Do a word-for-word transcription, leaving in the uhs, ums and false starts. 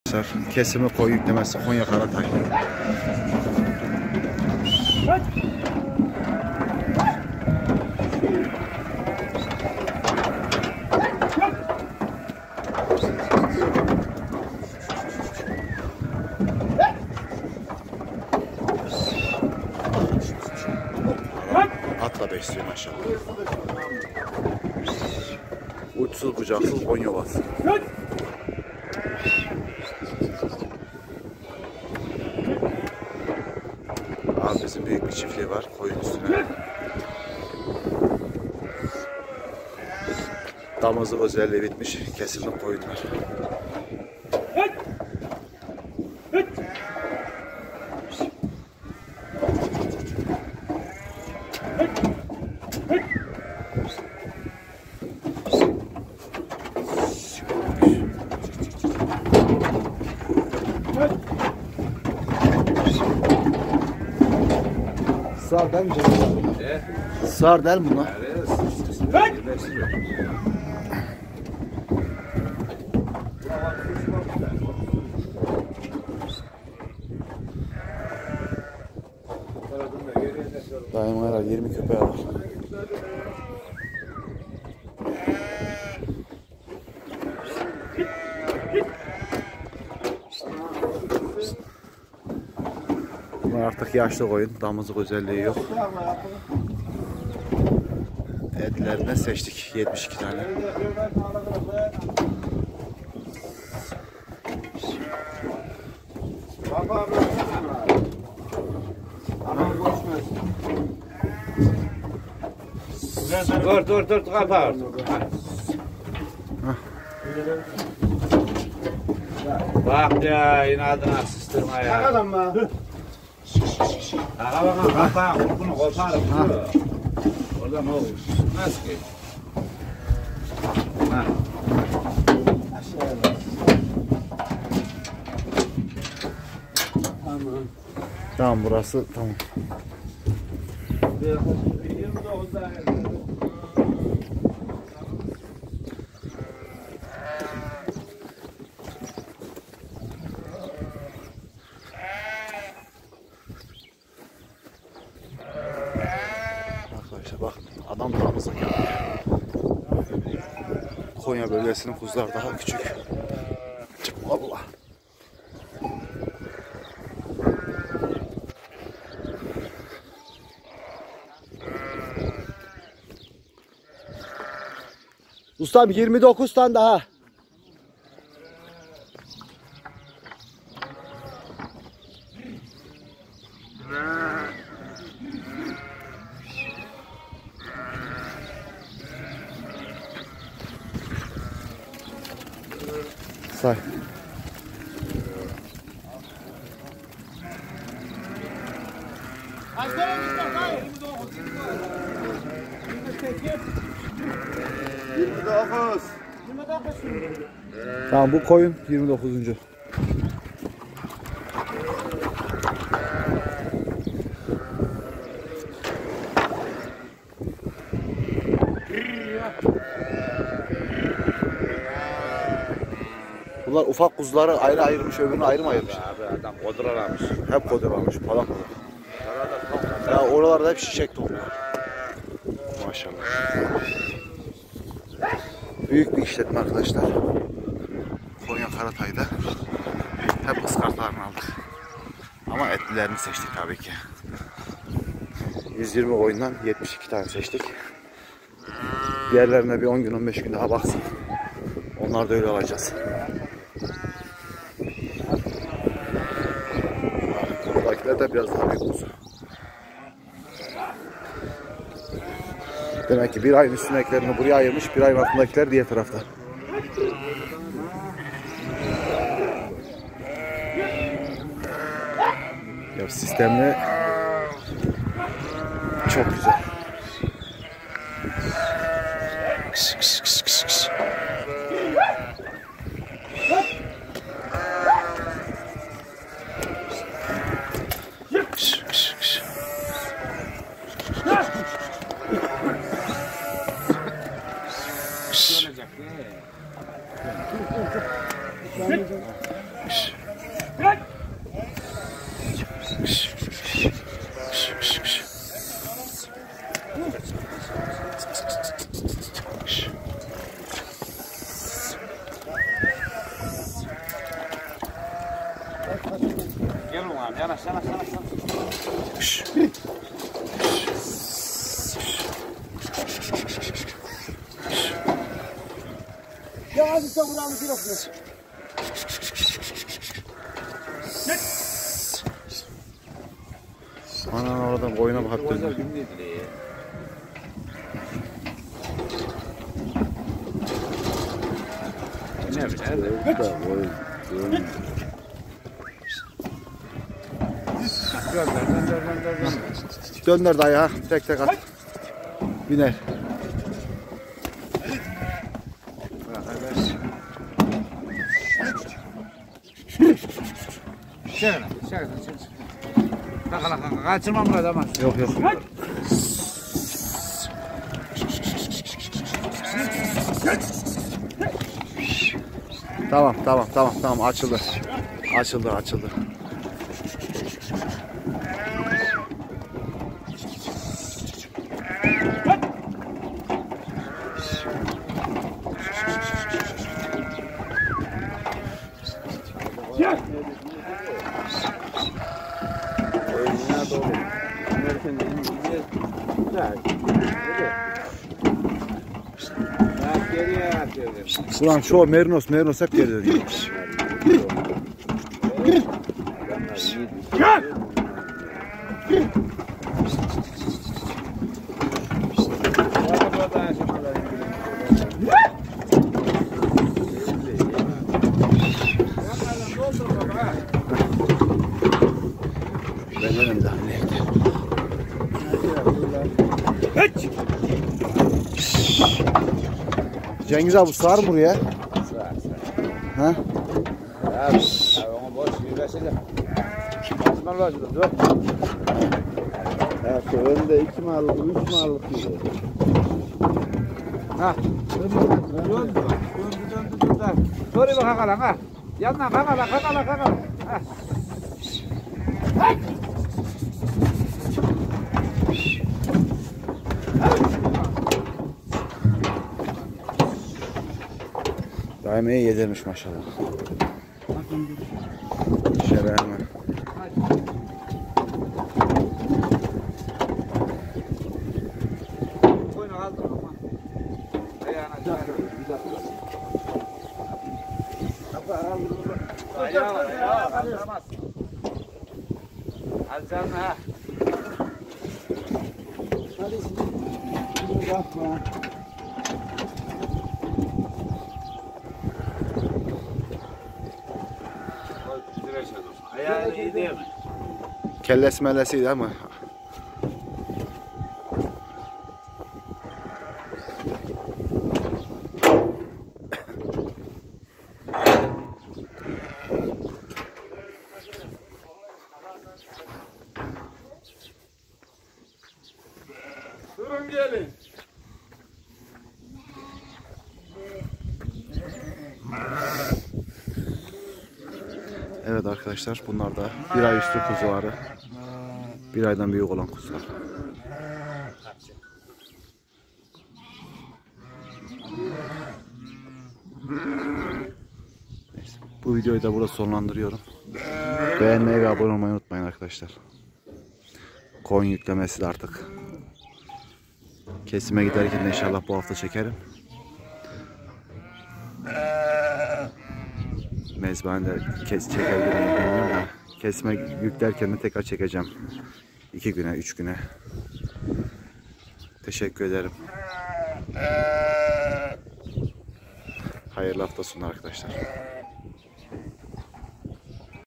Kesimi koyu yüklemesi Konya Karatay. Atla besliyor maşallah. Uçsuz bucaksız Konya Ovası. Abimizin büyük bir çiftliği var koyun üstüne. Damızlık özelliği bitmiş kesilmiş koyunlar. Sağ değil mi canım? Sağ değil mi bunlar? Daima herhalde yirmi köpeği var. Bunlar artık yaşlı koyun, damızlık özelliği yok. Etlerine seçtik yetmiş iki tane. Dur dur dur kapat. Bak ya inadına sıstırma ya. Bakalım mı? Ağa bakın kapağı bunu koparım. Orada ne olur? Nasıl ki? Ha. Tamam. Tamam burası tamam. Arkadaşlar bakın adam damızlık yapıyor. Konya bölgesinin kuzular daha küçük. Allah. Ustam yirmi dokuz tane daha. Say. yirmi dokuz. Tamam bu koyun yirmi dokuzuncu. Bunlar ufak kuzuları ayrı ayırmış, öbürünü ayrı mı ayırmış? Abi adam koduralamış. Hep kodurlamış, falan kodurlamış. Ya oralarda hep şişek toplu. Maşallah. Büyük bir işletme arkadaşlar. Konya Karatay'da. Hep ıskartlarını aldık. Ama etlilerini seçtik tabii ki. yüz yirmi koyundan yetmiş iki tane seçtik. Diğerlerine bir on gün on beş gün daha baksın. Onlar da öyle alacağız. Buradakiler de biraz daha büyük kuzu. Demek ki bir ayın üstündekilerini buraya ayırmış, bir ayın altındakiler diğer tarafta. Ya sistemli çok güzel. Kış, kış, kış, kış, kış. Kış, kış, kış. Kış. Kış. Gel ulan, yanaş, yanaş, yanaş. Ya hadi sen buranı bir okla. Ana oradan koyuna bakıp döndü. Ne bileyim. Dönder dayı ha. Tek tek at. Biner. Şöyle, şöyle, şöyle. Kakala kakala, kaçırmam burada ama. Yok yok. Tamam tamam tamam tamam açıldı. Açıldı açıldı. Ulan şu Merinos Merinos hep geri dönüyor. Ben öyle mi daha ne? Cengiz abi sığar mı buraya? Ha? Abi, onu boş bir versene. Açman lazım, dur. Evet, önde iki mallık, üç mallık gibi. Ha. Döndü, döndü, döndü, döndü. Doğru bak kakala, ha. Yandan kakala, kakala, kakala. Ha. Daimeyi yedirmiş maşallah. Şöyle hemen. Koyunu kaldır ama. Ayağına çağır. Ayağı var, ayağı kaldıramaz. Al canına ha. Hadi şimdi bakma. Ayağını iyi değil mi? Kellesi mellesiydi ama. Durun gelin. Evet arkadaşlar bunlar da bir ay üstü kuzuları. Bir aydan büyük olan kuzular. Neyse, bu videoyu da burada sonlandırıyorum. Beğenmeyi ve abone olmayı unutmayın arkadaşlar. Koyun yüklemesi de artık. Kesime giderken de inşallah bu hafta çekerim. Mezbanede kes çekebilirim bilmiyorum da kesme yüklerken de tekrar çekeceğim. iki güne, üç güne. Teşekkür ederim. Hayırlı hafta sonu arkadaşlar.